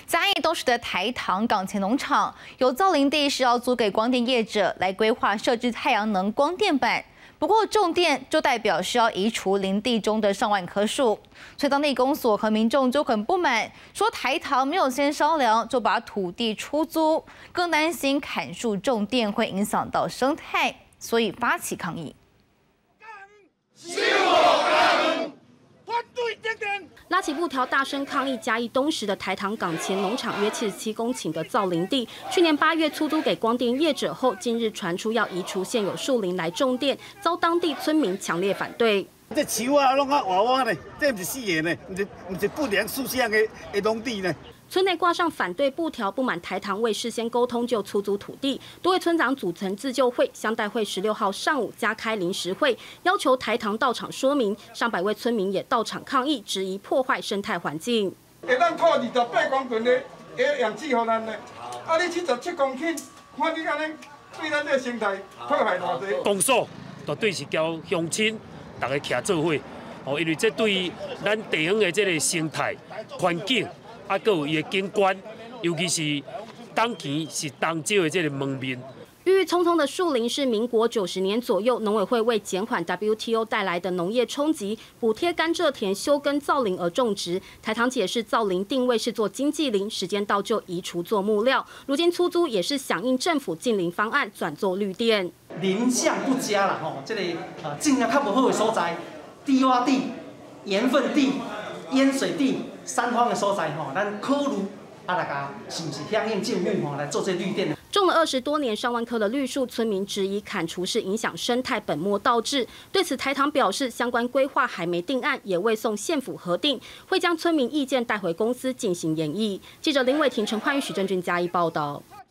嘉义东石的台糖港前农场有造林地是要租给光电业者来规划设置太阳能光电板，不过种电就代表需要移除林地中的上万棵树，所以当地公所和民众就很不满，说台糖没有先商量就把土地出租，更担心砍树种电会影响到生态，所以发起抗议。 拉起布条，大声抗议嘉义东石的台糖港前农场约77公顷的造林地，去年8月出租给光电业者后，近日传出要移除现有树林来种电，遭当地村民强烈反对。 这树啊，拢啊活活呢，这不是死的呢，不是不良树上的农地呢。 村内挂上反对布条，不满台糖未事先沟通就出租土地，多位村长组成自救会，乡代会16号上午加开临时会，要求台糖到场说明。上百位村民也到场抗议，质疑破坏生态环境。 咱拖28公吨的养殖予咱呢，啊，你77公顷，看你安尼对咱这生态破坏偌济。 公所绝对是交乡亲大家徛做伙，哦，因为这对咱地方的这个生态环境。 啊，还有伊的景观，尤其是当前是当少的这个门面。 郁郁葱葱的树林是民国90年左右农委会为减缓 WTO 带来的农业冲击，补贴甘蔗田休耕造林而种植。台糖解释，造林定位是做经济林，时间到就移除做木料。如今出租也是响应政府近林方案，转做绿电。 林相不佳啦，吼，这个尽量较不好的所在，低洼地、盐分地、淹水地。 三方的所在吼，咱考虑大家是不是响应政府来做这绿电？ 种了20多年上万棵的绿树，村民质疑砍除是影响生态，本末倒置。对此，台糖表示，相关规划还没定案，也未送县府核定，会将村民意见带回公司进行研议。记者林伟婷、陈焕宇、许正俊嘉义报道。